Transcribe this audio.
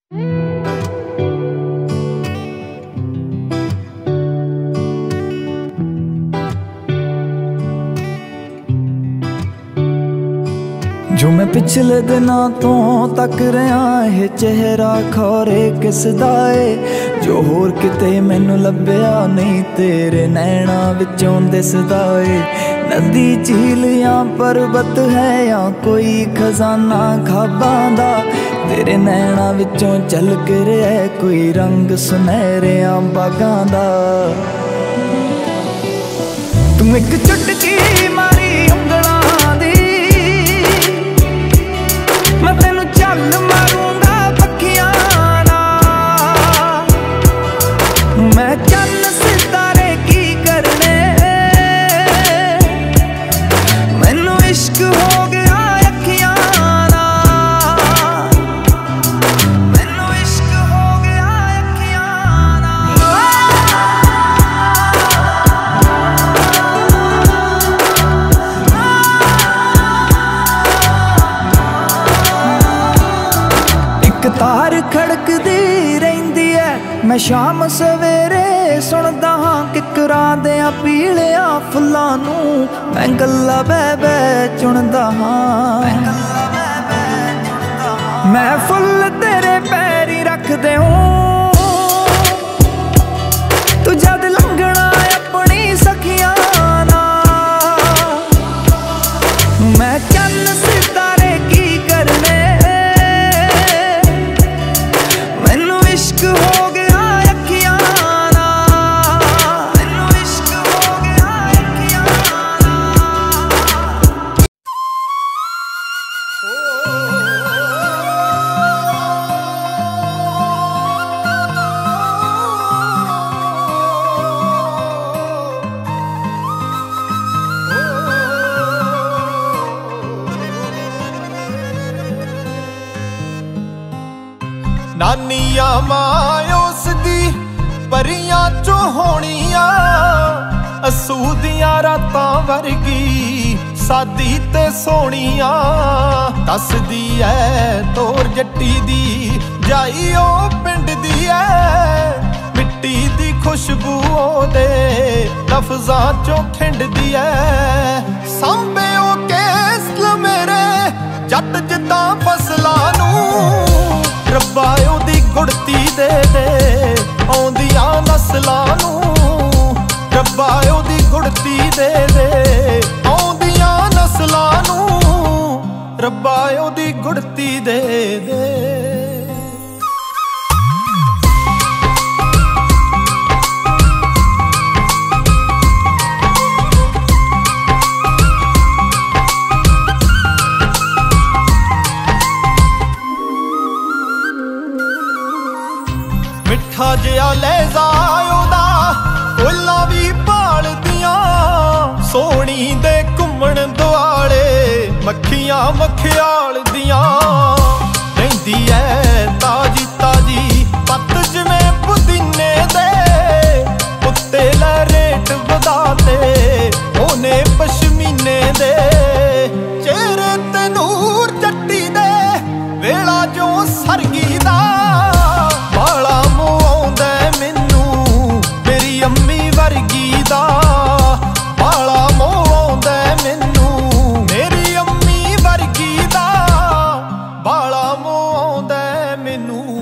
जो मैं पिछले दिनों तो तक रहा है चेहरा खौरे किसदा है जो होर किते मैनू लभ्या नहीं तेरे नैना विचों दिसदा है। नदी झील या पर्वत है या कोई खजाना खाबां दा तेरे नैना विचों झलक रहा है कोई रंग सुनहरियां बागां दा। तुम एक चुटकी मारी उंगलां दी मैं तेनू चल मारूंगा पक्खियां नाल। मैं चन्न सितारे की करने मैनू इश्क हो गया अखियां नाल। मैनू इश्क हो गया अखियां तार खड़कदी रहिंदी है मैं शाम सवेरे सुनदा हां किकरां देयां पीलियां फुल्लां नूं मैं गल्लां बह बह चुनदा हां। मैं फुल तेरे पैरी रखदे हूं तू जद लंघना अपनी सखियां नाल। मैं चन्न सितारे की करने इश्क हो गया अखियां नाल। मैनू इश्क हो गया अखियां नानिया मां उस दी परियां चो होनिया असू दियां रातां वर्गी सादी ते सोनिया। दसदी ऐ तोर जट्टी दी जाई ओ पिंड दी ऐ मिट्टी दी खुशबू ओदे लफजां चो खिंडदी ऐ। सांबे ओ केस मेरे जट जिद्दां फसलां नूं रब्बा ओदी गुड़ती दे दे आउंदियां नस्लां नूं। रब्बा ओदी गुड़ती दे दे आउंदियां नस्लां नूं। रब्बा ओदी गुड़ती दे दे। मिठा जिहा लहजा ओदा फुल्लां भी भालदियां सोहणी दे घुम्मण दुआले मक्खियां मखियाल दियां। रहिंदी ऐ ताजी ताजी पत्त जिवें पुदीने दे उत्ते लै रेट वधाते ओने पशमीने दे। चेहरे ते नूर जट्टी दे वेला जो सरगी दा बाला मुआउंदा मैनू मेरी अम्मी वर्गी दा। बाला मुआउंदा मैनू मेरी अम्मी वर्गी दा। बाला मुआउंदा मैनू